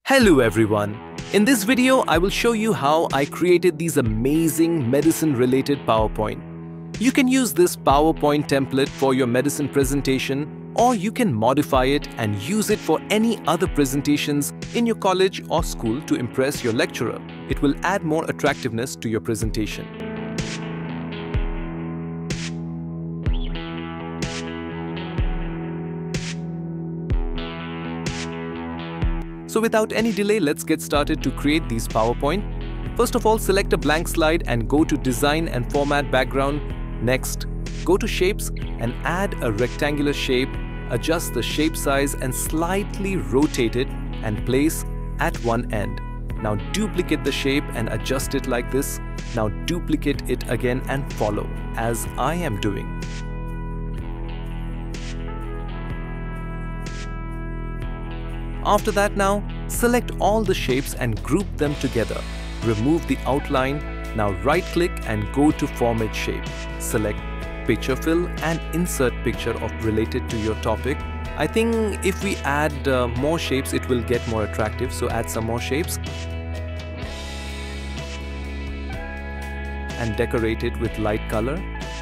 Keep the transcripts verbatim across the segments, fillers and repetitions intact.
Hello everyone. In this video, I will show you how I created these amazing medicine-related PowerPoint. You can use this PowerPoint template for your medicine presentation, or you can modify it and use it for any other presentations in your college or school to impress your lecturer. It will add more attractiveness to your presentation. So without any delay, let's get started to create these PowerPoint. First of all, select a blank slide and go to Design and Format Background. Next, go to Shapes and add a rectangular shape. Adjust the shape size and slightly rotate it and place at one end. Now duplicate the shape and adjust it like this. Now duplicate it again and follow, as I am doing. After that, now select all the shapes and group them together. Remove the outline. Now right click and go to Format Shape. Select Picture Fill and insert picture of related to your topic. I think if we add uh, more shapes, it will get more attractive. So add some more shapes and decorate it with light color.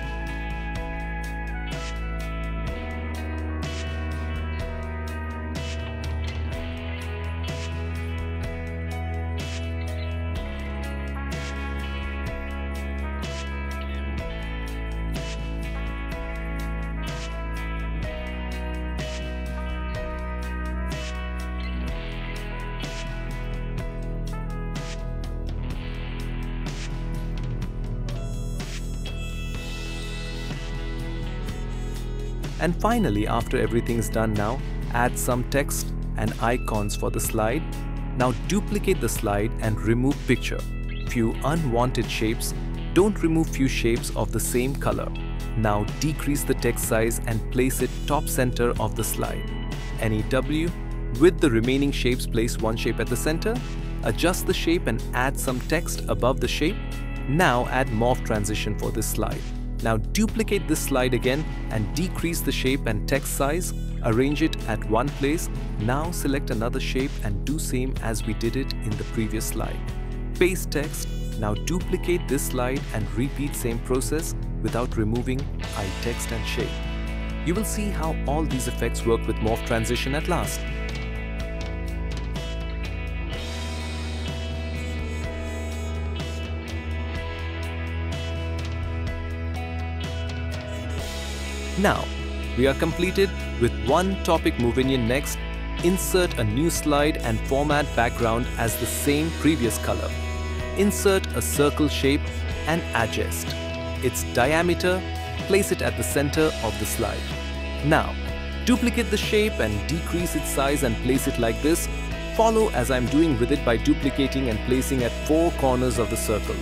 And finally, after everything's done now, add some text and icons for the slide. Now duplicate the slide and remove picture. Few unwanted shapes. Don't remove few shapes of the same color. Now decrease the text size and place it top center of the slide. N E W. With the remaining shapes, place one shape at the center. Adjust the shape and add some text above the shape. Now add Morph transition for this slide. Now duplicate this slide again and decrease the shape and text size. Arrange it at one place. Now select another shape and do same as we did it in the previous slide. Paste text. Now duplicate this slide and repeat same process without removing I text and shape. You will see how all these effects work with Morph transition at last. Now, we are completed with one topic moving. Next, insert a new slide and format background as the same previous color. Insert a circle shape and adjust its diameter. Place it at the center of the slide. Now, duplicate the shape and decrease its size and place it like this. Follow as I'm doing with it by duplicating and placing at four corners of the circle.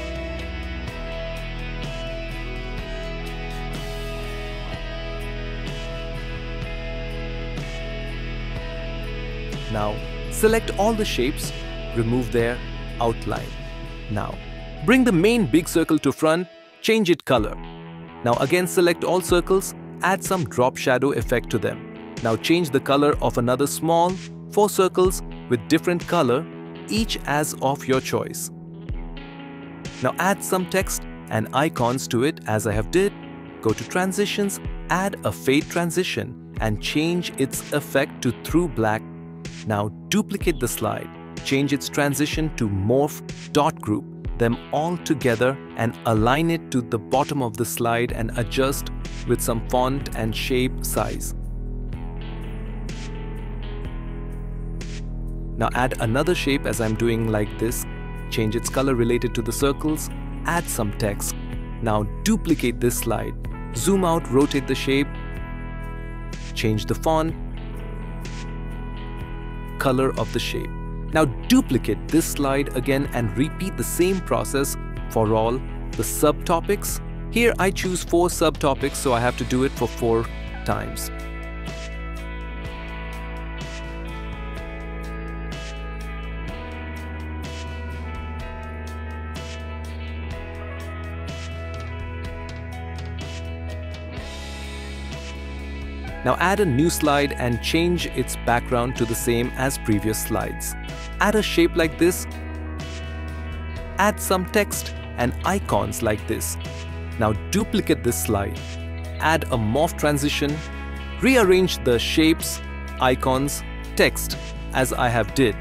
Now, select all the shapes, remove their outline. Now, bring the main big circle to front, change its color. Now again select all circles, add some drop shadow effect to them. Now change the color of another small, four circles with different color, each as of your choice. Now add some text and icons to it as I have did. Go to Transitions, add a Fade transition and change its effect to Through Black. Now duplicate the slide, change its transition to Morph dot group them all together and align it to the bottom of the slide and adjust with some font and shape size. Now add another shape as I'm doing like this, change its color related to the circles, add some text. Now duplicate this slide, zoom out, rotate the shape, change the font, color of the shape. Now duplicate this slide again and repeat the same process for all the subtopics. Here I choose four subtopics, so I have to do it for four times. Now add a new slide and change its background to the same as previous slides. Add a shape like this. Add some text and icons like this. Now duplicate this slide. Add a morph transition. Rearrange the shapes, icons, text as I have did.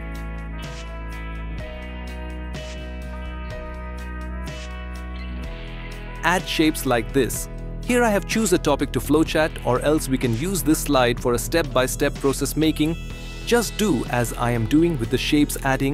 Add shapes like this. Here I have choose a topic to flowchart, or else we can use this slide for a step-by-step process making. Just do as I am doing with the shapes adding.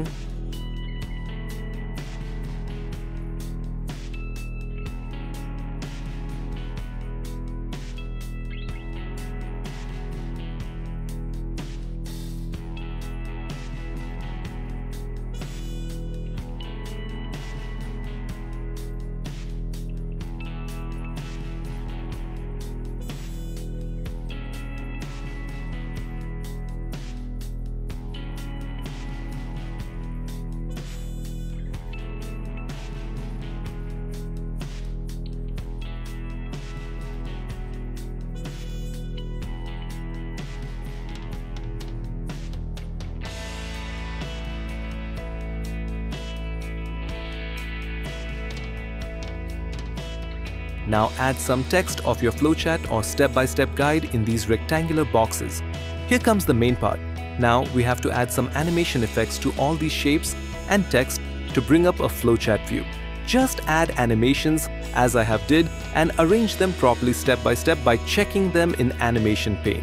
Now add some text of your flowchart or step-by-step guide in these rectangular boxes. Here comes the main part. Now we have to add some animation effects to all these shapes and text to bring up a flowchart view. Just add animations as I have did and arrange them properly step by step by checking them in animation pane.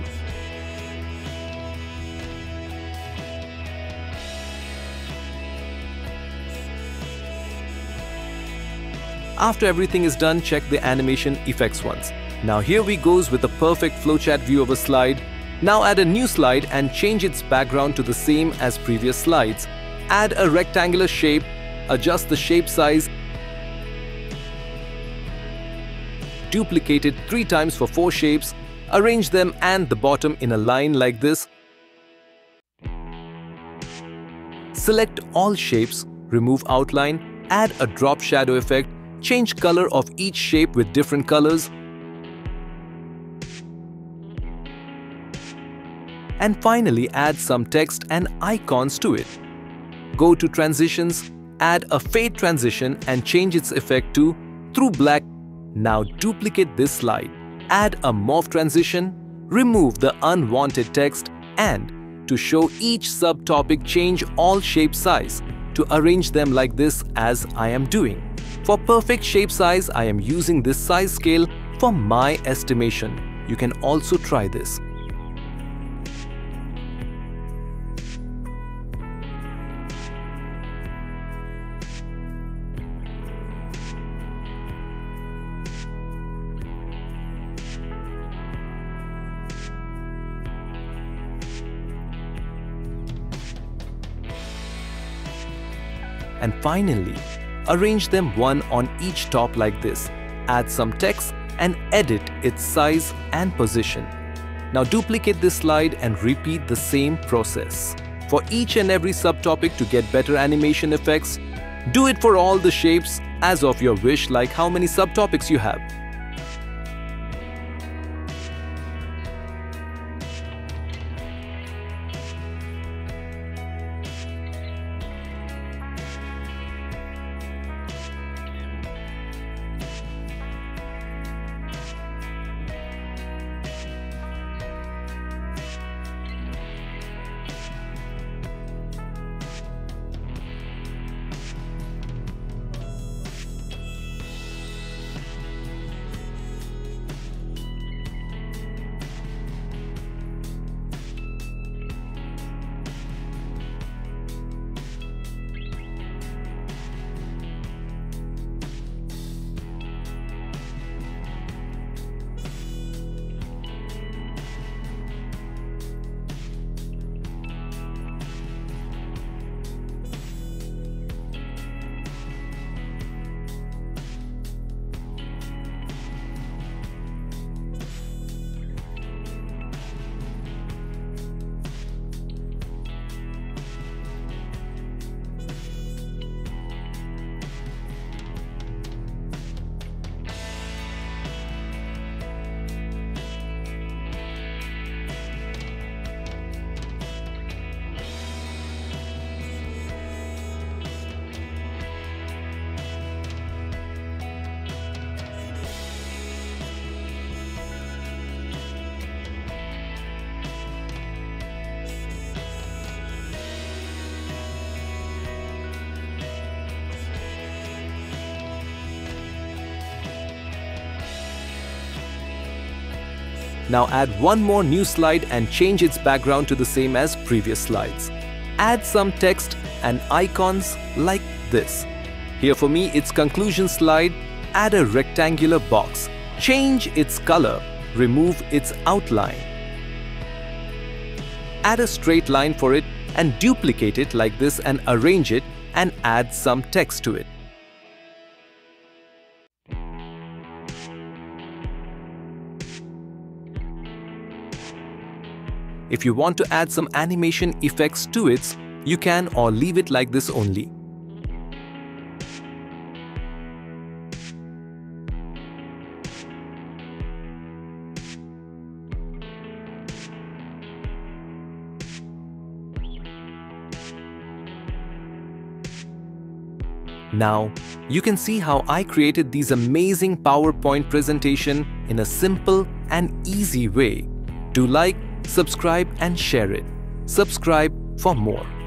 After everything is done, check the animation effects once. Now here we goes with a perfect flowchart view of a slide. Now add a new slide and change its background to the same as previous slides. Add a rectangular shape, adjust the shape size, duplicate it three times for four shapes, arrange them and the bottom in a line like this. Select all shapes, remove outline, add a drop shadow effect, change color of each shape with different colors, and finally add some text and icons to it. Go to transitions, add a fade transition and change its effect to through black. Now duplicate this slide, add a morph transition, remove the unwanted text, and to show each subtopic, change all shape size to arrange them like this as I am doing. For perfect shape size, I am using this size scale for my estimation. You can also try this. And finally, arrange them one on each top like this. Add some text and edit its size and position. Now duplicate this slide and repeat the same process for each and every subtopic to get better animation effects. Do it for all the shapes as of your wish, like how many subtopics you have. Now add one more new slide and change its background to the same as previous slides. Add some text and icons like this. Here for me, it's conclusion slide. Add a rectangular box. Change its color. Remove its outline. Add a straight line for it and duplicate it like this and arrange it and add some text to it. If you want to add some animation effects to it, you can, or leave it like this only. Now, you can see how I created these amazing PowerPoint presentation in a simple and easy way. Do like, subscribe and share it. Subscribe for more.